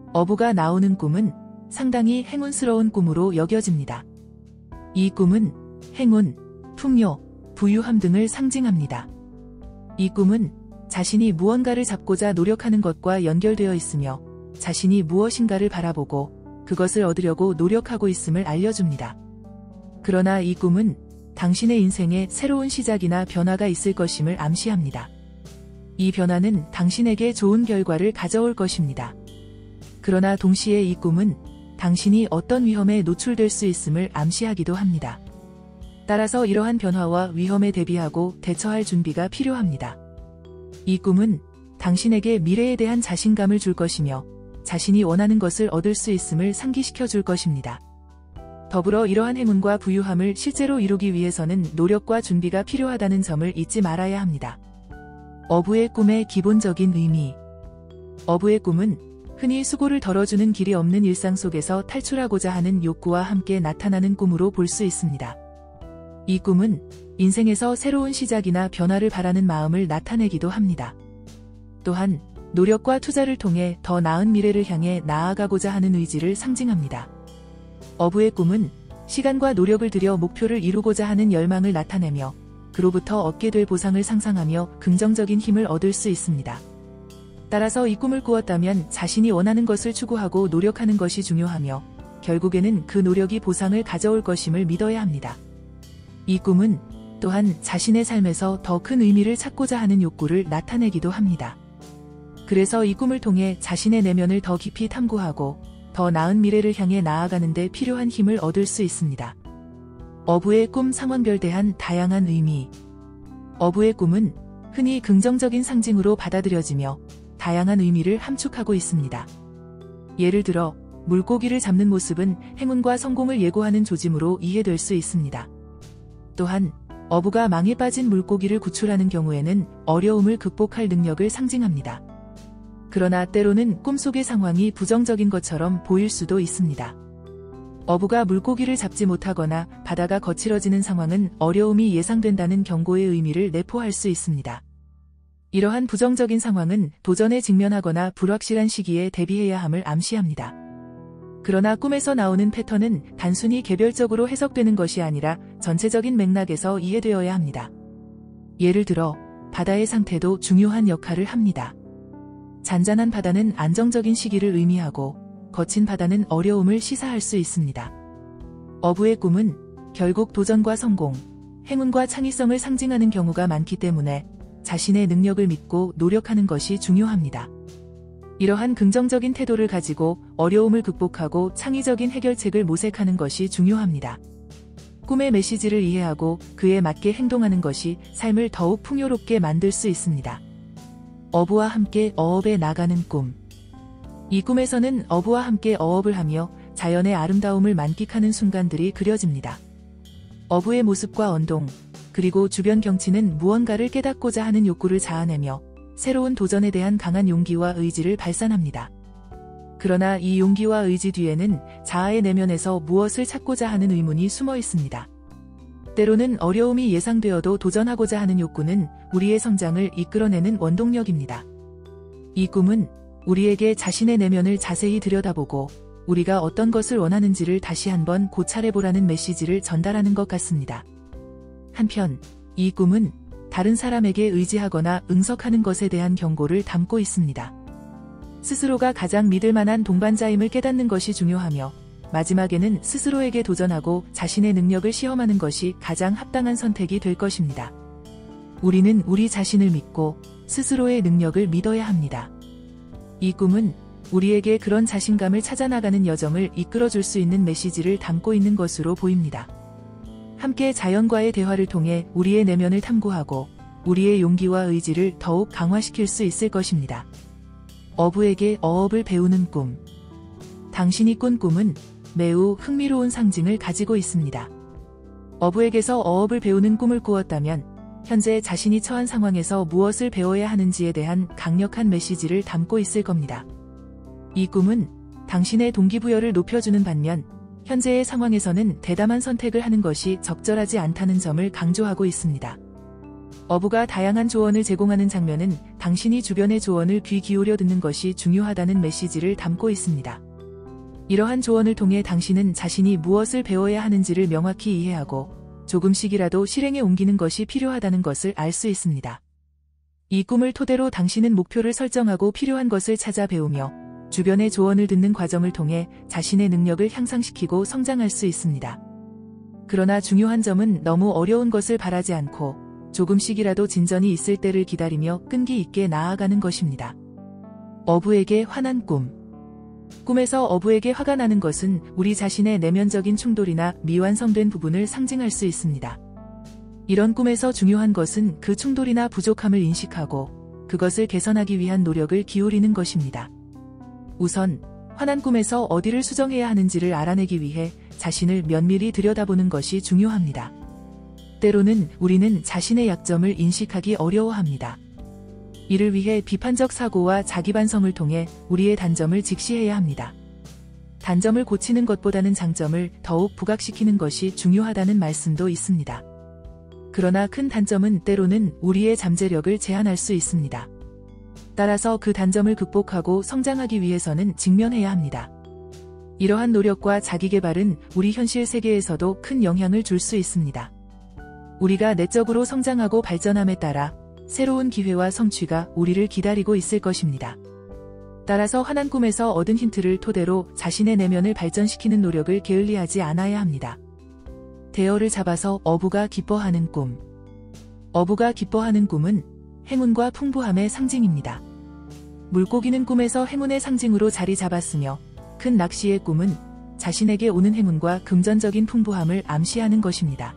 어부가 나오는 꿈은 상당히 행운스러운 꿈으로 여겨집니다. 이 꿈은 행운, 풍요, 부유함 등을 상징합니다. 이 꿈은 자신이 무언가를 잡고자 노력하는 것과 연결되어 있으며 자신이 무엇인가를 바라보고 그것을 얻으려고 노력하고 있음을 알려줍니다. 그러나 이 꿈은 당신의 인생에 새로운 시작이나 변화가 있을 것임을 암시합니다. 이 변화는 당신에게 좋은 결과를 가져올 것입니다. 그러나 동시에 이 꿈은 당신이 어떤 위험에 노출될 수 있음을 암시하기도 합니다. 따라서 이러한 변화와 위험에 대비하고 대처할 준비가 필요합니다. 이 꿈은 당신에게 미래에 대한 자신감을 줄 것이며 자신이 원하는 것을 얻을 수 있음을 상기시켜 줄 것입니다. 더불어 이러한 행운과 부유함을 실제로 이루기 위해서는 노력과 준비가 필요하다는 점을 잊지 말아야 합니다. 어부의 꿈의 기본적인 의미. 어부의 꿈은 흔히 수고를 덜어주는 길이 없는 일상 속에서 탈출하고자 하는 욕구와 함께 나타나는 꿈으로 볼 수 있습니다. 이 꿈은 인생에서 새로운 시작이나 변화를 바라는 마음을 나타내기도 합니다. 또한 노력과 투자를 통해 더 나은 미래를 향해 나아가고자 하는 의지를 상징합니다. 어부의 꿈은 시간과 노력을 들여 목표를 이루고자 하는 열망을 나타내며 그로부터 얻게 될 보상을 상상하며 긍정적인 힘을 얻을 수 있습니다. 따라서 이 꿈을 꾸었다면 자신이 원하는 것을 추구하고 노력하는 것이 중요하며 결국에는 그 노력이 보상을 가져올 것임을 믿어야 합니다. 이 꿈은 또한 자신의 삶에서 더 큰 의미를 찾고자 하는 욕구를 나타내기도 합니다. 그래서 이 꿈을 통해 자신의 내면을 더 깊이 탐구하고 더 나은 미래를 향해 나아가는 데 필요한 힘을 얻을 수 있습니다. 어부의 꿈 상황별 대한 다양한 의미. 어부의 꿈은 흔히 긍정적인 상징으로 받아들여지며 다양한 의미를 함축하고 있습니다. 예를 들어 물고기를 잡는 모습은 행운과 성공을 예고하는 조짐으로 이해될 수 있습니다. 또한 어부가 망에 빠진 물고기를 구출하는 경우에는 어려움을 극복할 능력을 상징합니다. 그러나 때로는 꿈속의 상황이 부정적인 것처럼 보일 수도 있습니다. 어부가 물고기를 잡지 못하거나 바다가 거칠어지는 상황은 어려움이 예상된다는 경고의 의미를 내포할 수 있습니다. 이러한 부정적인 상황은 도전에 직면하거나 불확실한 시기에 대비해야 함을 암시합니다. 그러나 꿈에서 나오는 패턴은 단순히 개별적으로 해석되는 것이 아니라 전체적인 맥락에서 이해되어야 합니다. 예를 들어 바다의 상태도 중요한 역할을 합니다. 잔잔한 바다는 안정적인 시기를 의미하고 거친 바다는 어려움을 시사할 수 있습니다. 어부의 꿈은 결국 도전과 성공, 행운과 창의성을 상징하는 경우가 많기 때문에 자신의 능력을 믿고 노력하는 것이 중요합니다. 이러한 긍정적인 태도를 가지고 어려움을 극복하고 창의적인 해결책을 모색하는 것이 중요합니다. 꿈의 메시지를 이해하고 그에 맞게 행동하는 것이 삶을 더욱 풍요롭게 만들 수 있습니다. 어부와 함께 어업에 나가는 꿈. 이 꿈에서는 어부와 함께 어업을 하며 자연의 아름다움을 만끽하는 순간들이 그려집니다. 어부의 모습과 언동, 그리고 주변 경치는 무언가를 깨닫고자 하는 욕구를 자아내며 새로운 도전에 대한 강한 용기와 의지를 발산합니다. 그러나 이 용기와 의지 뒤에는 자아의 내면에서 무엇을 찾고자 하는 의문이 숨어 있습니다. 때로는 어려움이 예상되어도 도전하고자 하는 욕구는 우리의 성장을 이끌어내는 원동력입니다. 이 꿈은 우리에게 자신의 내면을 자세히 들여다보고 우리가 어떤 것을 원하는지를 다시 한번 고찰해보라는 메시지를 전달하는 것 같습니다. 한편 이 꿈은 다른 사람에게 의지하거나 응석하는 것에 대한 경고를 담고 있습니다. 스스로가 가장 믿을 만한 동반자임을 깨닫는 것이 중요하며 마지막에는 스스로에게 도전하고 자신의 능력을 시험하는 것이 가장 합당한 선택이 될 것입니다. 우리는 우리 자신을 믿고 스스로의 능력을 믿어야 합니다. 이 꿈은 우리에게 그런 자신감을 찾아나가는 여정을 이끌어줄 수 있는 메시지를 담고 있는 것으로 보입니다. 함께 자연과의 대화를 통해 우리의 내면을 탐구하고 우리의 용기와 의지를 더욱 강화시킬 수 있을 것입니다. 어부에게 어업을 배우는 꿈. 당신이 꾼 꿈은 매우 흥미로운 상징을 가지고 있습니다. 어부에게서 어업을 배우는 꿈을 꾸었다면 현재 자신이 처한 상황에서 무엇을 배워야 하는지에 대한 강력한 메시지를 담고 있을 겁니다. 이 꿈은 당신의 동기부여를 높여주는 반면 현재의 상황에서는 대담한 선택을 하는 것이 적절하지 않다는 점을 강조하고 있습니다. 어부가 다양한 조언을 제공하는 장면은 당신이 주변의 조언을 귀 기울여 듣는 것이 중요하다는 메시지를 담고 있습니다. 이러한 조언을 통해 당신은 자신이 무엇을 배워야 하는지를 명확히 이해하고 조금씩이라도 실행에 옮기는 것이 필요하다는 것을 알 수 있습니다. 이 꿈을 토대로 당신은 목표를 설정하고 필요한 것을 찾아 배우며 주변의 조언을 듣는 과정을 통해 자신의 능력을 향상시키고 성장할 수 있습니다. 그러나 중요한 점은 너무 어려운 것을 바라지 않고 조금씩이라도 진전이 있을 때를 기다리며 끈기 있게 나아가는 것입니다. 어부에게 화난 꿈. 꿈에서 어부에게 화가 나는 것은 우리 자신의 내면적인 충돌이나 미완성된 부분을 상징할 수 있습니다. 이런 꿈에서 중요한 것은 그 충돌이나 부족함을 인식하고 그것을 개선하기 위한 노력을 기울이는 것입니다. 우선 화난 꿈에서 어디를 수정해야 하는지를 알아내기 위해 자신을 면밀히 들여다보는 것이 중요합니다. 때로는 우리는 자신의 약점을 인식하기 어려워합니다. 이를 위해 비판적 사고와 자기반성을 통해 우리의 단점을 직시해야 합니다. 단점을 고치는 것보다는 장점을 더욱 부각시키는 것이 중요하다는 말씀도 있습니다. 그러나 큰 단점은 때로는 우리의 잠재력을 제한할 수 있습니다. 따라서 그 단점을 극복하고 성장하기 위해서는 직면해야 합니다. 이러한 노력과 자기개발은 우리 현실 세계에서도 큰 영향을 줄 수 있습니다. 우리가 내적으로 성장하고 발전함에 따라 새로운 기회와 성취가 우리를 기다리고 있을 것입니다. 따라서 화난 꿈에서 얻은 힌트를 토대로 자신의 내면을 발전시키는 노력을 게을리하지 않아야 합니다. 대어를 잡아서 어부가 기뻐하는 꿈. 어부가 기뻐하는 꿈은 행운과 풍부함의 상징입니다. 물고기는 꿈에서 행운의 상징으로 자리 잡았으며 큰 낚시의 꿈은 자신에게 오는 행운과 금전적인 풍부함을 암시하는 것입니다.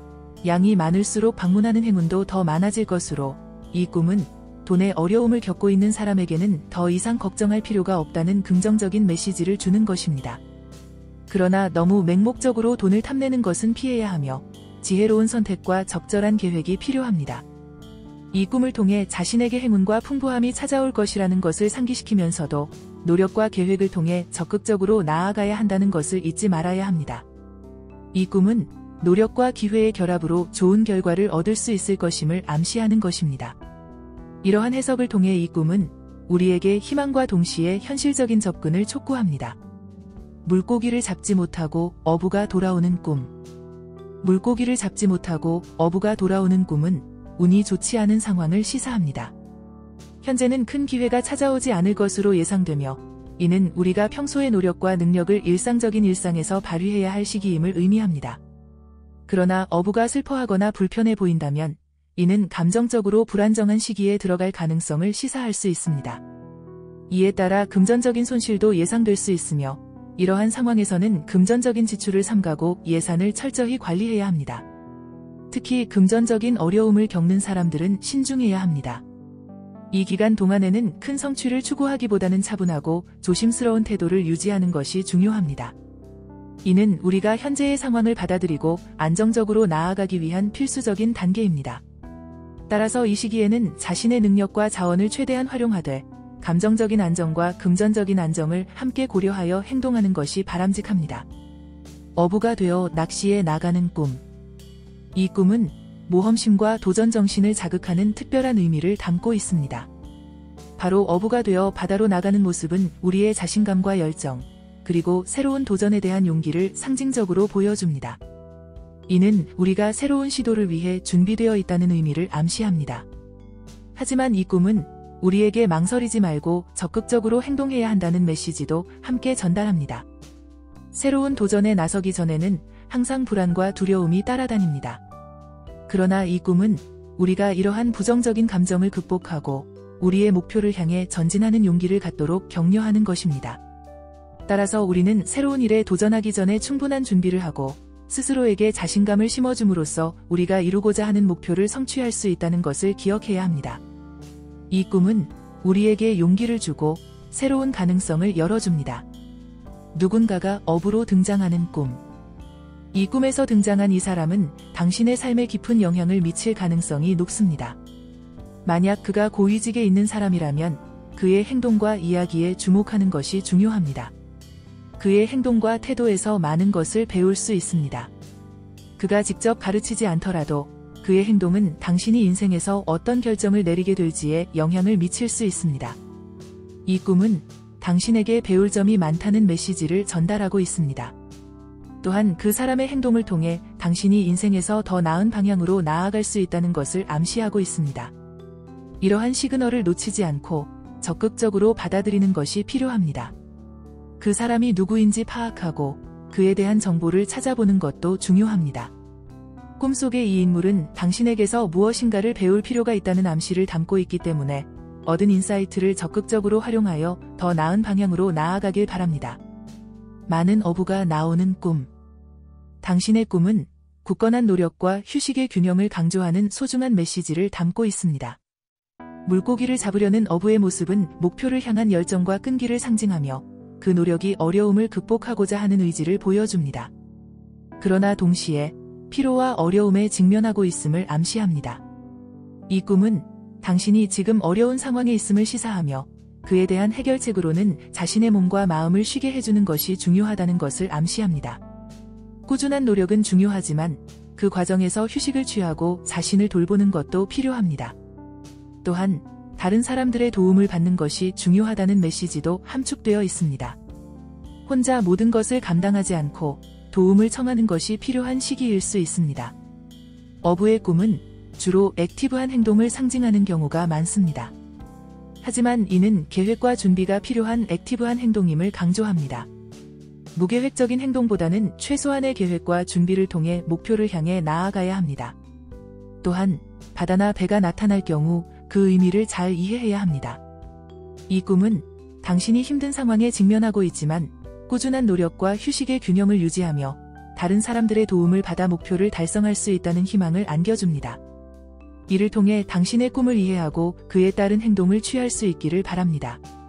양이 많을수록 방문하는 행운도 더 많아질 것으로 이 꿈은 돈의 어려움을 겪고 있는 사람에게는 더 이상 걱정할 필요가 없다는 긍정적인 메시지를 주는 것입니다. 그러나 너무 맹목적으로 돈을 탐내는 것은 피해야 하며 지혜로운 선택과 적절한 계획이 필요합니다. 이 꿈을 통해 자신에게 행운과 풍부함이 찾아올 것이라는 것을 상기시키면서도 노력과 계획을 통해 적극적으로 나아가야 한다는 것을 잊지 말아야 합니다. 이 꿈은 노력과 기회의 결합으로 좋은 결과를 얻을 수 있을 것임을 암시하는 것입니다. 이러한 해석을 통해 이 꿈은 우리에게 희망과 동시에 현실적인 접근을 촉구합니다. 물고기를 잡지 못하고 어부가 돌아오는 꿈. 물고기를 잡지 못하고 어부가 돌아오는 꿈은 운이 좋지 않은 상황을 시사합니다. 현재는 큰 기회가 찾아오지 않을 것으로 예상되며 이는 우리가 평소의 노력과 능력을 일상적인 일상에서 발휘해야 할 시기임을 의미합니다. 그러나 어부가 슬퍼하거나 불편해 보인다면 이는 감정적으로 불안정한 시기에 들어갈 가능성을 시사할 수 있습니다. 이에 따라 금전적인 손실도 예상될 수 있으며 이러한 상황에서는 금전적인 지출을 삼가고 예산을 철저히 관리해야 합니다. 특히 금전적인 어려움을 겪는 사람들은 신중해야 합니다. 이 기간 동안에는 큰 성취를 추구하기보다는 차분하고 조심스러운 태도를 유지하는 것이 중요합니다. 이는 우리가 현재의 상황을 받아들이고 안정적으로 나아가기 위한 필수적인 단계입니다. 따라서 이 시기에는 자신의 능력과 자원을 최대한 활용하되 감정적인 안정과 금전적인 안정을 함께 고려하여 행동하는 것이 바람직합니다. 어부가 되어 낚시에 나가는 꿈. 이 꿈은 모험심과 도전정신을 자극하는 특별한 의미를 담고 있습니다. 바로 어부가 되어 바다로 나가는 모습은 우리의 자신감과 열정, 그리고 새로운 도전에 대한 용기를 상징적으로 보여줍니다. 이는 우리가 새로운 시도를 위해 준비되어 있다는 의미를 암시합니다. 하지만 이 꿈은 우리에게 망설이지 말고 적극적으로 행동해야 한다는 메시지도 함께 전달합니다. 새로운 도전에 나서기 전에는 항상 불안과 두려움이 따라다닙니다. 그러나 이 꿈은 우리가 이러한 부정적인 감정을 극복하고 우리의 목표를 향해 전진하는 용기를 갖도록 격려하는 것입니다. 따라서 우리는 새로운 일에 도전하기 전에 충분한 준비를 하고 스스로에게 자신감을 심어줌으로써 우리가 이루고자 하는 목표를 성취할 수 있다는 것을 기억해야 합니다. 이 꿈은 우리에게 용기를 주고 새로운 가능성을 열어줍니다. 누군가가 어부로 등장하는 꿈. 이 꿈에서 등장한 이 사람은 당신의 삶에 깊은 영향을 미칠 가능성이 높습니다. 만약 그가 고위직에 있는 사람이라면 그의 행동과 이야기에 주목하는 것이 중요합니다. 그의 행동과 태도에서 많은 것을 배울 수 있습니다. 그가 직접 가르치지 않더라도 그의 행동은 당신이 인생에서 어떤 결정을 내리게 될지에 영향을 미칠 수 있습니다. 이 꿈은 당신에게 배울 점이 많다는 메시지를 전달하고 있습니다. 또한 그 사람의 행동을 통해 당신이 인생에서 더 나은 방향으로 나아갈 수 있다는 것을 암시하고 있습니다. 이러한 시그널을 놓치지 않고 적극적으로 받아들이는 것이 필요합니다. 그 사람이 누구인지 파악하고 그에 대한 정보를 찾아보는 것도 중요합니다. 꿈속의 이 인물은 당신에게서 무엇인가를 배울 필요가 있다는 암시를 담고 있기 때문에 얻은 인사이트를 적극적으로 활용하여 더 나은 방향으로 나아가길 바랍니다. 많은 어부가 나오는 꿈. 당신의 꿈은 굳건한 노력과 휴식의 균형을 강조하는 소중한 메시지를 담고 있습니다. 물고기를 잡으려는 어부의 모습은 목표를 향한 열정과 끈기를 상징하며 그 노력이 어려움을 극복하고자 하는 의지를 보여줍니다. 그러나 동시에 피로와 어려움에 직면하고 있음을 암시합니다. 이 꿈은 당신이 지금 어려운 상황에 있음을 시사하며 그에 대한 해결책으로는 자신의 몸과 마음을 쉬게 해주는 것이 중요하다는 것을 암시합니다. 꾸준한 노력은 중요하지만 그 과정에서 휴식을 취하고 자신을 돌보는 것도 필요합니다. 또한 다른 사람들의 도움을 받는 것이 중요하다는 메시지도 함축되어 있습니다. 혼자 모든 것을 감당하지 않고 도움을 청하는 것이 필요한 시기일 수 있습니다. 어부의 꿈은 주로 액티브한 행동을 상징하는 경우가 많습니다. 하지만 이는 계획과 준비가 필요한 액티브한 행동임을 강조합니다. 무계획적인 행동보다는 최소한의 계획과 준비를 통해 목표를 향해 나아가야 합니다. 또한 바다나 배가 나타날 경우 그 의미를 잘 이해해야 합니다. 이 꿈은 당신이 힘든 상황에 직면하고 있지만 꾸준한 노력과 휴식의 균형을 유지하며 다른 사람들의 도움을 받아 목표를 달성할 수 있다는 희망을 안겨줍니다. 이를 통해 당신의 꿈을 이해하고 그에 따른 행동을 취할 수 있기를 바랍니다.